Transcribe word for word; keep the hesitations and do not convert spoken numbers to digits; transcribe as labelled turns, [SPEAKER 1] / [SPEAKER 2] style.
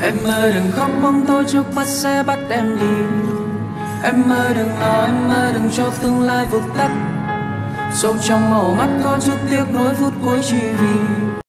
[SPEAKER 1] Em ơi đừng khóc bóng tối trước mắt sẽ bắt em đi. Em ơi đừng lo, em ơi đừng cho tương lai vụt tắt. Sâu trong màu mắt có chút tiếc nuối phút cuối chỉ vì